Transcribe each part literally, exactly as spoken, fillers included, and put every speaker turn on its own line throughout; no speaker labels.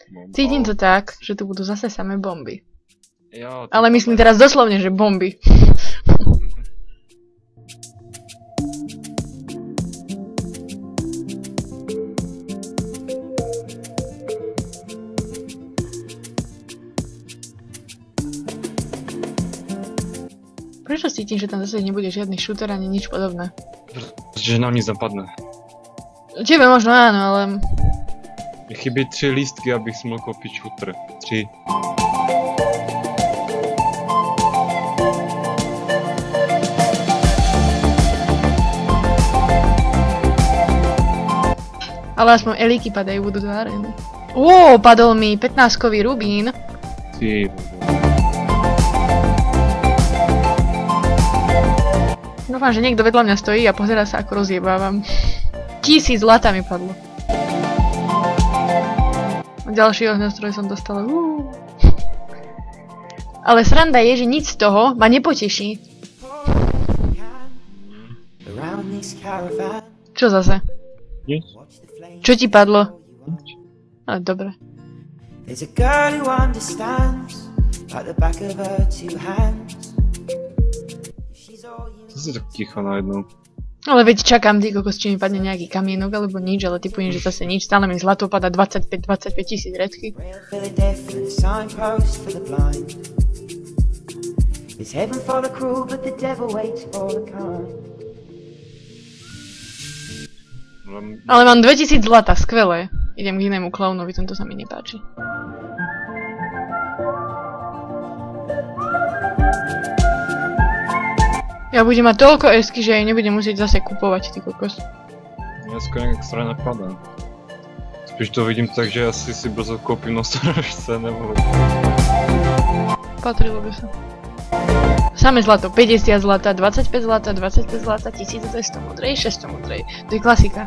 Cítim to tak, že tu budú zase samé bomby.
Jo,
ale myslím teraz doslovne, že bomby. Prečo cítim, že tam zase nebude žiadny shooter ani nič podobné?
Že nám nic napadne.
Tebe možno áno, ale...
Mi chybí tři lístky, abych si mohl koupit shooter. Tři.
Ale aspoň elíky padajú, budú do arény. Ó, padol mi pätnáskový rubín.
Ty.
Dúfam, že niekto vedľa mňa stojí a pozerá sa, ako rozjebávam. Tisíc zlata mi padlo. Ďalší ohňostroj som dostala. Uú. Ale sranda je, že nič z toho ma nepoteší. Čo zase?
Nič.
Čo ti padlo? Ale dobre.
To si tak ticho najednou.
Ale veď čakám, ty kokos, či mi padne nejaký kamienok alebo nič, ale typujem, že zase nič. Stále mi zlato padá dvadsaťpäť dvadsaťpäť tisíc redky. Ale mám dvetisíc zlata, skvelé. Idem k inému klaunovi, tento sa mi nepáči. Ja budem mať toľko esky, že jej nebudem musieť zase kupovať, ty kokos.
Mňa skoro extra napadá. Spíš to vidím tak, že asi si brzo koupím nosorožce, nebo...
Patrilo by sa. Samé zlato, päťdesiat zlata, dvadsaťpäť zlata, dvadsaťpäť zlata, tisícdvesto modrej, šesťsto modrej. To je klasika.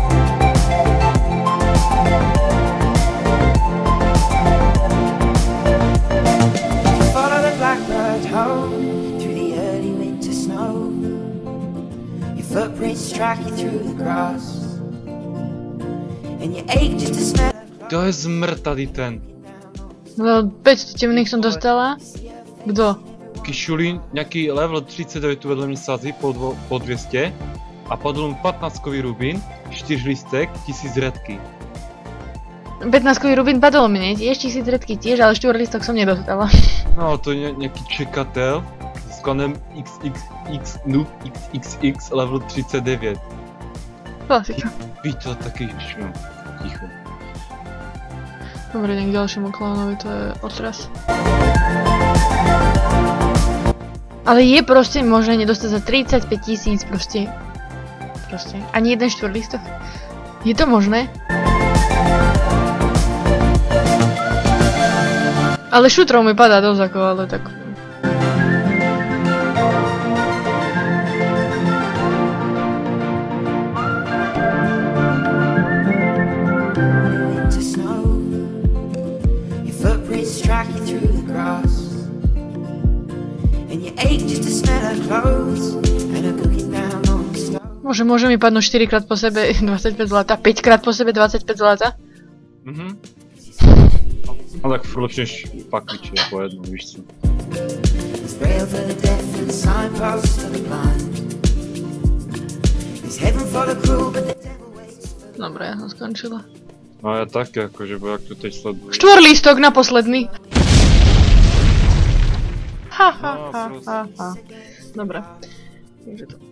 To je zmrtadý ten.
No, päťsto temných som dostala. Kdo?
Kišulín, nějaký level třicet devět vedle mě sází po, dvo, po dvě stě a padl mu pätnáskový rubín, čtyři lístek, tisíc redky.
pätnáskový rubín padol mne, tiež tisíc redky tiež, ale štyri lístok som nedostala.
No, to je nějaký čekatel s konem iks iks iks noob iks iks iks level třicet devět.
Klasika.
Víš to taky, šum, ticho.
Dobre, idem k ďalšiemu klaunovi, to je otras. Ale je proste možné nedostať za tridsaťpäť tisíc proste. Proste. Ani jeden štvrtlístok. Je to možné? Ale šutrov mi padá dosť ako, ale tak... Môže, môže mi padnúť štyri krát po sebe dvadsaťpäť zlata, päť krát po sebe dvadsaťpäť zlata?
Mhm. No tak furt lepšie než pakliče po jednom, víš co.
Dobre, ja som skončila.
No ja také, akože, bo jak tu teď sledujem.
Štvorlístok na posledný! Ha ha ha ha ha. Dobre. Takže to.